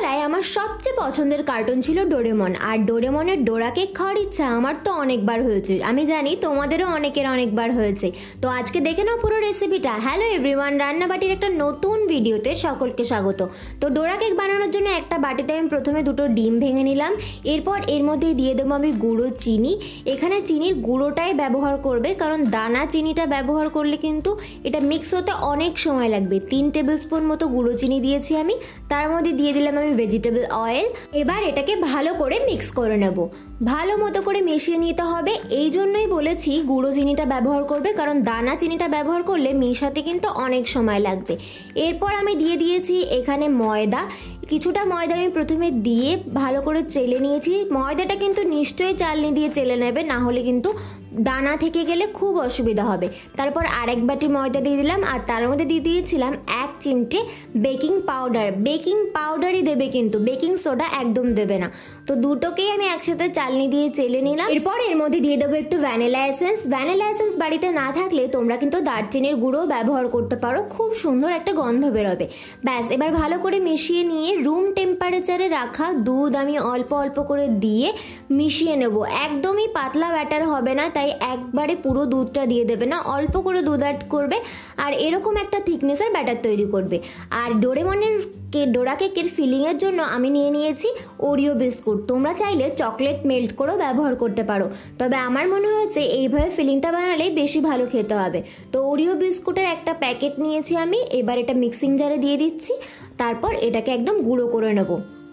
ছোটবেলায় আমার সবচেয়ে পছন্দের কার্টুন ছিল ডোরেমন। আর ডোরেমনের ডোরা কেক খাওয়ার ইচ্ছা আমার তো অনেকবার হয়েছে, আমি জানি তোমাদেরও অনেকবার হয়েছে। তো আজকে দেখে নাও পুরো রেসিপিটা। হ্যালো এভরিওয়ান, রান্নাবাটির একটা নতুন ভিডিওতে সকলকে স্বাগত। তো ডোরা কেক বানানোর জন্য একটা বাটিতে আমি প্রথমে দুটো ডিম ভেঙে নিলাম। এরপর এর মধ্যে দিয়ে দেবো আমি গুঁড়ো চিনি। এখানে চিনির গুঁড়োটাই ব্যবহার করবে, কারণ দানা চিনিটা ব্যবহার করলে কিন্তু এটা মিক্স হতে অনেক সময় লাগবে। 3 টেবিল স্পুন মতো গুঁড়ো চিনি দিয়েছি আমি, তার মধ্যে দিয়ে দিলাম আমি ভেজিটেবল অয়েল। এবার এটাকে ভালো করে মিক্স করে নেব, ভালো মতো করে মিশিয়ে নিতে হবে। এই জন্যই বলেছি গুঁড়ো চিনিটা ব্যবহার করবে, কারণ দানা চিনিটা ব্যবহার করলে মিশাতে কিন্তু অনেক সময় লাগবে। এরপর আমি দিয়ে দিয়েছি এখানে ময়দা। কিছুটা ময়দা আমি প্রথমে দিয়ে ভালো করে চেলে নিয়েছি। ময়দাটা কিন্তু নিশ্চয়ই চালনি দিয়ে চেলে নেবে, না হলে কিন্তু দানা থেকে গেলে খুব অসুবিধা হবে। তারপর আরেক বাটি ময়দা দিয়ে দিলাম, আর তার মধ্যে দিয়ে দিয়েছিলাম 1 চিমটে বেকিং পাউডার। বেকিং পাউডারই দেবে, কিন্তু বেকিং সোডা একদম দেবে না। তো দুটোকেই আমি একসাথে চালনি দিয়ে চেলে নিলাম। এরপর এর মধ্যে দিয়ে দেবো একটু ভ্যানিলা এসেন্স। ভ্যানিলা এসেন্স বাড়িতে না থাকলে তোমরা কিন্তু দারচিনির গুঁড়ো ব্যবহার করতে পারো, খুব সুন্দর একটা গন্ধ বেরোবে। ব্যাস, এবার ভালো করে মিশিয়ে নিয়ে রুম টেম্পারেচারে রাখা দুধ আমি অল্প অল্প করে দিয়ে মিশিয়ে নেব। একদমই পাতলা ব্যাটার হবে না, তাই একবারে পুরো দুধটা দিয়ে দেবে না, অল্প করে দুধ অ্যাড করবে আর এরকম একটা থিকনেসের ব্যাটার তৈরি করবে। আর ডোরেমনের ডোরা কেকের ফিলিংয়ের জন্য আমি নিয়ে নিয়েছি ওরিও বিস্কুট। তোমরা চাইলে চকলেট মেল্ট করেও ব্যবহার করতে পারো, তবে আমার মনে হয়েছে এইভাবে ফিলিংটা বানালেই বেশি ভালো খেতে হবে। তো ওরিও বিস্কুটের একটা প্যাকেট নিয়েছি আমি। এবার এটা মিক্সিং জারে দিয়ে দিচ্ছি, তারপর এটাকে একদম গুঁড়ো করে নেব।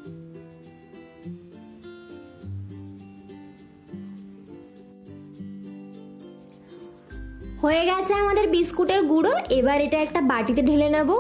হয়ে গেছে আমাদের বিস্কুটের গুঁড়ো। এবার এটা একটা বাটিতে ঢেলে নেব।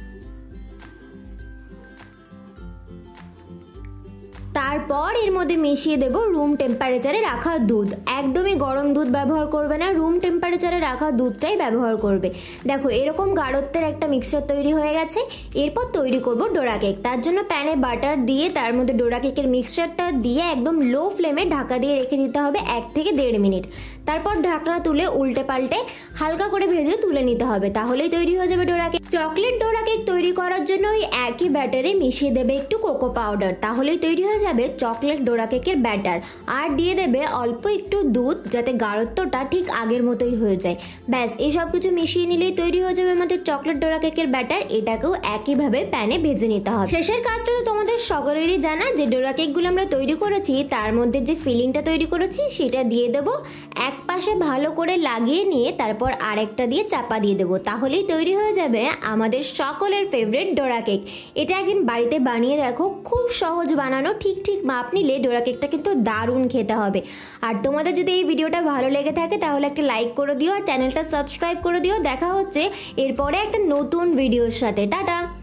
তারপর এর মধ্যে মিশিয়ে দেব রুম টেম্পারেচারে রাখা দুধ। একদমই গরম দুধ ব্যবহার করবে না, রুম টেম্পারেচারে রাখা দুধটাই ব্যবহার করবে। দেখো এরকম গাঢ়ত্বের একটা মিক্সচার তৈরি হয়ে গেছে। এরপর তৈরি করব ডোরা কেক। তার জন্য প্যানে বাটার দিয়ে তার মধ্যে ডোরা কেকের মিক্সচারটা দিয়ে একদম লো ফ্লেমে ঢাকা দিয়ে রেখে দিতে হবে 1 থেকে 1.5 মিনিট। তারপর ঢাকনা তুলে উল্টে পাল্টে হালকা করে ভেজে তুলে নিতে হবে, তাহলেই তৈরি হয়ে যাবে ডোরা কেক। চকলেট ডোরা কেক তৈরি করার জন্য ওই একই ব্যাটারে মিশিয়ে দেবে একটু কোকো পাউডার, তাহলেই তৈরি হয়ে যাবে চকলেট ডোরা কেকের ব্যাটার। আর দিয়ে দেবে অল্প একটু দুধ, যাতে গাঢ়ত্বটা ঠিক আগের মতোই হয়ে যায়। ব্যাস, এই সব কিছু মিশিয়ে নিলেই তৈরি হয়ে যাবে আমাদের চকলেট ডোরা কেকের ব্যাটার। এটাকেও একইভাবে প্যানে ভেজে নিতে হবে। শেষের কাজটা তো তোমাদের সকলেরই জানা, যে ডোরা কেকগুলো আমরা তৈরি করেছি তার মধ্যে যে ফিলিংটা তৈরি করেছি সেটা দিয়ে দেবো। এক পাশে ভালো করে লাগিয়ে নিয়ে তারপর আরেকটা দিয়ে চাপা দিয়ে দেবো, তাহলেই তৈরি হয়ে যাবে আমাদের সকলের ফেভারিট ডোরা কেক। এটা একদিন বাড়িতে বানিয়ে দেখো, খুব সহজ বানানো। ঠিক মাপ নিলে ডোরা কেকটা কিন্তু দারুণ খেতে হবে। আর তোমাদের যদি এই ভিডিওটা ভালো লেগে থাকে তাহলে একটা লাইক করে দিও আর চ্যানেলটা সাবস্ক্রাইব করে দিও। দেখা হচ্ছে এরপরে একটা নতুন ভিডিওর সাথে। টাটা।